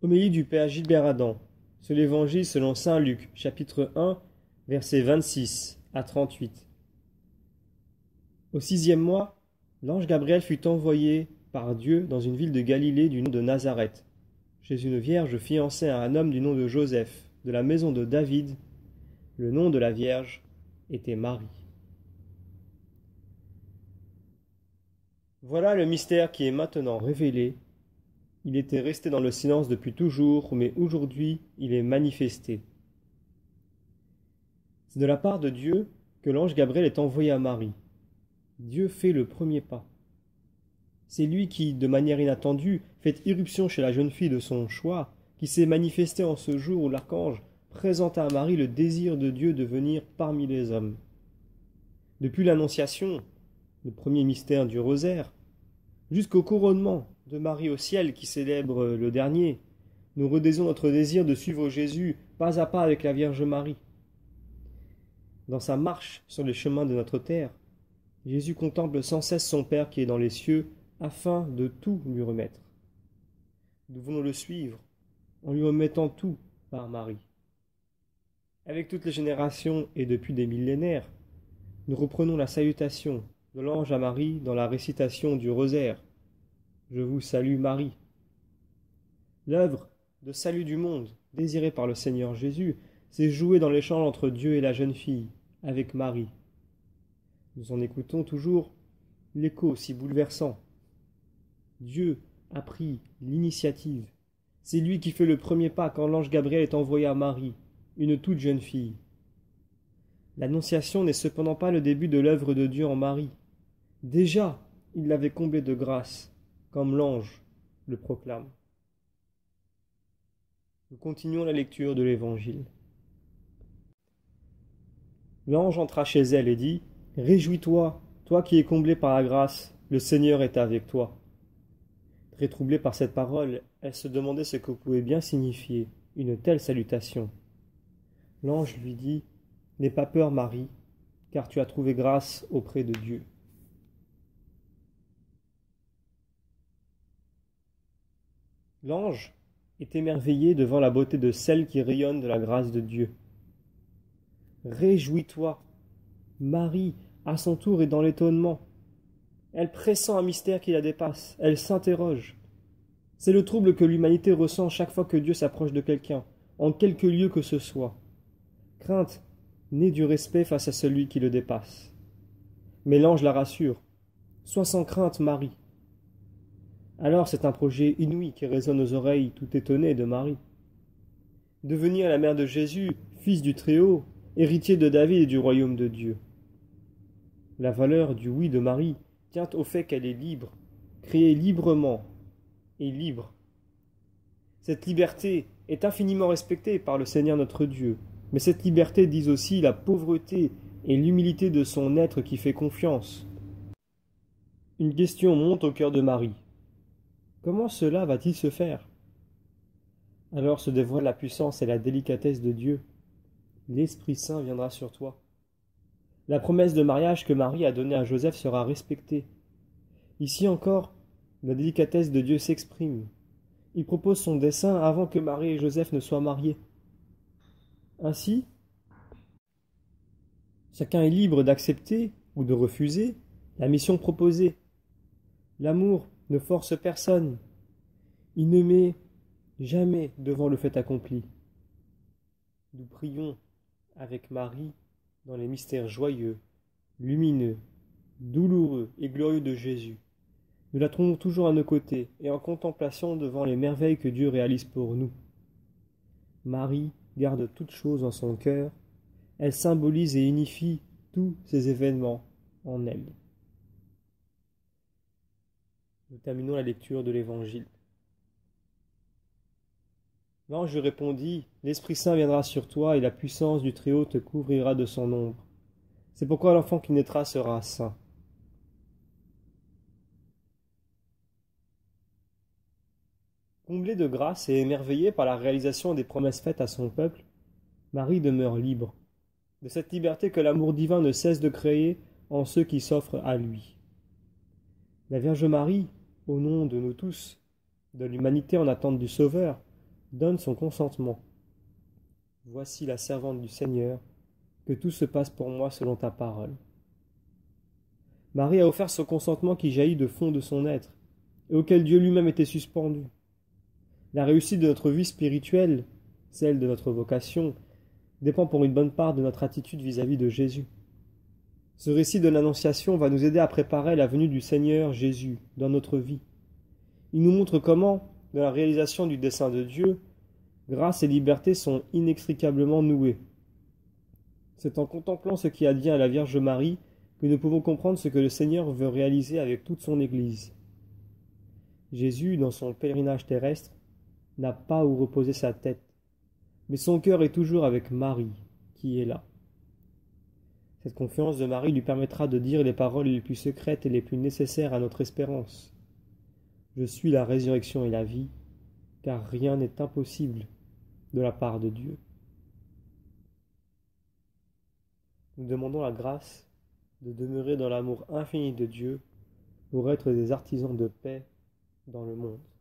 Homélie du Père Gilbert Adam, sur l'Évangile selon saint Luc, chapitre 1, versets 26 à 38. Au 6e mois, l'ange Gabriel fut envoyé par Dieu dans une ville de Galilée du nom de Nazareth, chez une vierge fiancée à un homme du nom de Joseph, de la maison de David. Le nom de la vierge était Marie. Voilà le mystère qui est maintenant révélé. Il était resté dans le silence depuis toujours, mais aujourd'hui il est manifesté. C'est de la part de Dieu que l'ange Gabriel est envoyé à Marie. Dieu fait le premier pas. C'est lui qui, de manière inattendue, fait irruption chez la jeune fille de son choix, qui s'est manifesté en ce jour où l'archange présenta à Marie le désir de Dieu de venir parmi les hommes. Depuis l'Annonciation, le premier mystère du rosaire, jusqu'au couronnement de Marie au ciel qui célèbre le dernier, nous redisons notre désir de suivre Jésus pas à pas avec la Vierge Marie. Dans sa marche sur les chemins de notre terre, Jésus contemple sans cesse son Père qui est dans les cieux afin de tout lui remettre. Nous voulons le suivre en lui remettant tout par Marie. Avec toutes les générations et depuis des millénaires, nous reprenons la salutation de l'ange à Marie dans la récitation du rosaire. Je vous salue Marie. L'œuvre de salut du monde, désirée par le Seigneur Jésus, s'est jouée dans l'échange entre Dieu et la jeune fille, avec Marie. Nous en écoutons toujours l'écho si bouleversant. Dieu a pris l'initiative. C'est lui qui fait le premier pas quand l'ange Gabriel est envoyé à Marie, une toute jeune fille. L'Annonciation n'est cependant pas le début de l'œuvre de Dieu en Marie. Déjà, il l'avait comblée de grâce, comme l'ange le proclame. Nous continuons la lecture de l'Évangile. L'ange entra chez elle et dit « Réjouis-toi, toi qui es comblée par la grâce, le Seigneur est avec toi. » Très troublée par cette parole, elle se demandait ce que pouvait bien signifier une telle salutation. L'ange lui dit « N'aie pas peur, Marie, car tu as trouvé grâce auprès de Dieu. » L'ange est émerveillé devant la beauté de celle qui rayonne de la grâce de Dieu. Réjouis-toi. Marie, à son tour, est dans l'étonnement. Elle pressent un mystère qui la dépasse. Elle s'interroge. C'est le trouble que l'humanité ressent chaque fois que Dieu s'approche de quelqu'un, en quelque lieu que ce soit. Crainte née du respect face à celui qui le dépasse. Mais l'ange la rassure. Sois sans crainte, Marie. Alors c'est un projet inouï qui résonne aux oreilles tout étonnées de Marie. Devenir la mère de Jésus, fils du Très-Haut, héritier de David et du royaume de Dieu. La valeur du oui de Marie tient au fait qu'elle est libre, créée librement et libre. Cette liberté est infiniment respectée par le Seigneur notre Dieu, mais cette liberté dit aussi la pauvreté et l'humilité de son être qui fait confiance. Une question monte au cœur de Marie. Comment cela va-t-il se faire? Alors se dévoile la puissance et la délicatesse de Dieu. L'Esprit Saint viendra sur toi. La promesse de mariage que Marie a donnée à Joseph sera respectée. Ici encore, la délicatesse de Dieu s'exprime. Il propose son dessein avant que Marie et Joseph ne soient mariés. Ainsi, chacun est libre d'accepter ou de refuser la mission proposée. L'amour ne force personne. Il ne met jamais devant le fait accompli. Nous prions avec Marie dans les mystères joyeux, lumineux, douloureux et glorieux de Jésus. Nous la trouvons toujours à nos côtés et en contemplation devant les merveilles que Dieu réalise pour nous. Marie garde toutes choses en son cœur. Elle symbolise et unifie tous ces événements en elle. Nous terminons la lecture de l'Évangile. L'ange lui répondit, « L'Esprit Saint viendra sur toi et la puissance du Très-Haut te couvrira de son ombre. C'est pourquoi l'enfant qui naîtra sera saint. » Comblée de grâce et émerveillée par la réalisation des promesses faites à son peuple, Marie demeure libre, de cette liberté que l'amour divin ne cesse de créer en ceux qui s'offrent à lui. La Vierge Marie, au nom de nous tous, de l'humanité en attente du Sauveur, donne son consentement. Voici la servante du Seigneur, que tout se passe pour moi selon ta parole. Marie a offert son consentement qui jaillit de fond de son être, et auquel Dieu lui-même était suspendu. La réussite de notre vie spirituelle, celle de notre vocation, dépend pour une bonne part de notre attitude vis-à-vis de Jésus. Ce récit de l'Annonciation va nous aider à préparer la venue du Seigneur Jésus dans notre vie. Il nous montre comment, dans la réalisation du dessein de Dieu, grâce et liberté sont inextricablement nouées. C'est en contemplant ce qui advient à la Vierge Marie que nous pouvons comprendre ce que le Seigneur veut réaliser avec toute son Église. Jésus, dans son pèlerinage terrestre, n'a pas où reposer sa tête, mais son cœur est toujours avec Marie, qui est là. Cette confiance de Marie lui permettra de dire les paroles les plus secrètes et les plus nécessaires à notre espérance. Je suis la résurrection et la vie, car rien n'est impossible de la part de Dieu. Nous demandons la grâce de demeurer dans l'amour infini de Dieu pour être des artisans de paix dans le monde.